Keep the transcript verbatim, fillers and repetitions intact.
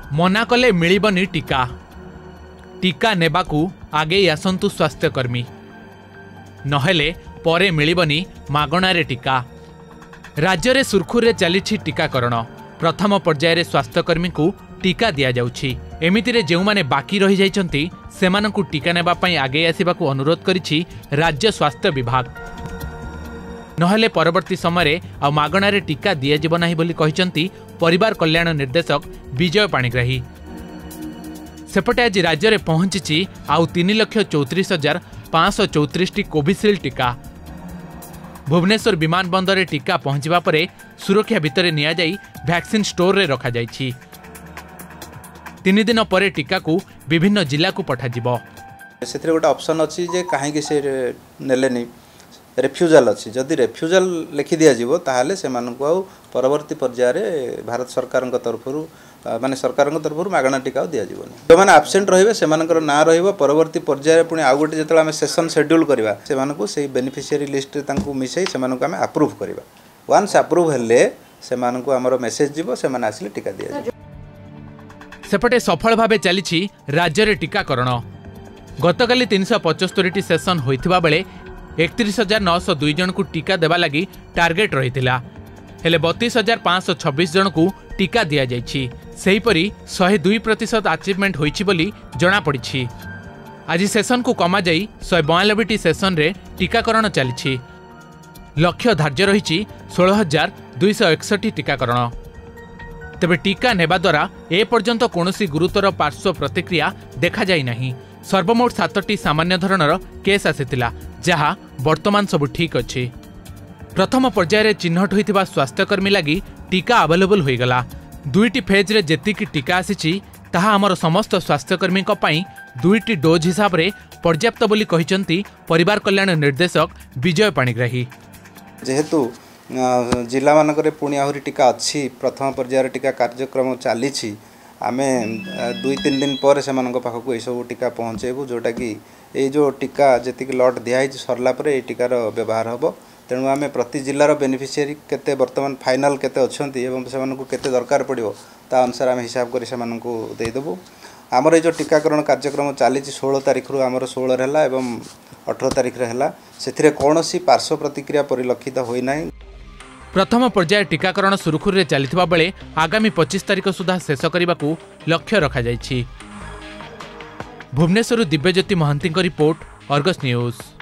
मना कले मिलिबनी टीका टीका नेबाकू आगे आसंतु स्वास्थ्यकर्मी नहेले परे मिलिबनी मागणारे टीका। राज्य में सुरखुरे चली टीकाकरण प्रथम पर्यायर स्वास्थ्यकर्मी को टीका दि जाउछि। एमितिरे जेउमाने बाकी रही जाइछन्ति सेमानकु टीका नेबा पई आगे आसिबाकू अनुरोध करिछि राज्य स्वास्थ्य विभाग। नहेले परवर्ती समय आ मागणारे टीका दि जाइबो नाही बोली कहिसन्ति परिवार कल्याण निर्देशक विजय पाणिग्राही। सेपटे आज राज्य में पहुंची आउ तीन लक्ष चौतीस हजार पाँच सौ चौतीस टी कोविशील्ड टीका। भुवनेश्वर विमान बंदर टीका पहुंचवा परे सुरक्षा भितर निया जाई वैक्सीन स्टोर रे रखा जाइछि। तीन दिन पर टीका को विभिन्न जिला को पठाजिबो। सेथिरे गोटे ऑप्शन अछि जे काहे कि से नेलेनी रेफ्यूजल अच्छी जदि रेफ्यूजल लिखि दि जाव ताहले से परवर्ती पर्यायर भारत सरकार तरफ माने सरकार तरफ मागणा टीका दि जावनी। जो मैंने आबसेंट रहिबे सेमानकर ना रहिबो परवर्ती पर्यायर पुणी आउ गोटे जेतला आमे सेशन शेड्यूल करबा सेमानकु सेही बेनिफिशियरी लिस्ट तांकु मिसई सेमानकु आमे अप्रूव करबा। वन्स अप्रूव हेले सेमानकु हमर मेसेज जिवो सेमाने आसिले टीका दि जाव। सेपटे सफल भावे चली राज्य में टीकाकरण। गतकाली तीन सौ पचस्तरी टी सेशन होइथिबा बेले एकतीस हजार नौ सौ दुई जन को टीका देवा लगी टार्गेट रही हेले बतीस हजार पाँच सौ छब्बीस जन को टीका दि जाइछि। सेहीपरि शहे दुई प्रतिशत अचिवमेंट होइछि बोली जना पड़िछि। आज सेशन को कमा जाई शहे बयानबे टी सेशन रे टीकाकरण चली। लक्ष्य धार्य रही षोल हजार दुई सौ एकसठी टीकाकरण। तेबे टीका नेबा द्वारा ए पर्यंत कौनसी गुरुतर पार्श्व प्रतिक्रिया देखा जाई नहीं। सर्वमोट सातटी सामान्य धरणर केस आसीथिला जहा वर्तमान सब ठीक अछि। प्रथम पर्यायर चिन्हट होइथिबा स्वास्थ्यकर्मी लगी टीका अवेलेबल होई गला। दुईटी फेज रे जेतिकी टीका आसीछि ताहा हमर समस्त स्वास्थ्यकर्मी को पई दुईटी डोज हिसाब रे पर्याप्त बोली कहिसंती परिवार कल्याण निर्देशक विजय पाणिग्राही। जेहेतु जिला मानकरे पुणी आहुरी टीका अच्छी प्रथम पर्यायर टीका कार्यक्रम चली आमे दुई तीन दिन पर से पाखक ये सब टीका पहुँचेबू जोटा कि ये जो टीका जी लट दिखाई सरला पर ये टीकार व्यवहार हम। तेणु आम प्रति जिलार बेनिफिशियरी केते वर्तमान फाइनाल केते अच्छी एवं से केते दरकार पड़ो ता अनुसार आम हिसाब कर देदेबू। आमर ये जो टीकाकरण कार्यक्रम चली षोल तारीख रु आमर षोल है एवं अठर तारीख है से कौन सी पार्श्व प्रतिक्रिया परिलक्षित होना। प्रथम पर्याय टीकाकरण सुरखुरे चलिथिबा बेले आगामी पच्चीस तारीख सुधा शेष करने को लक्ष्य रखा जाइछि। Bhubaneswar Divyajyoti Mohanty report, Argus news.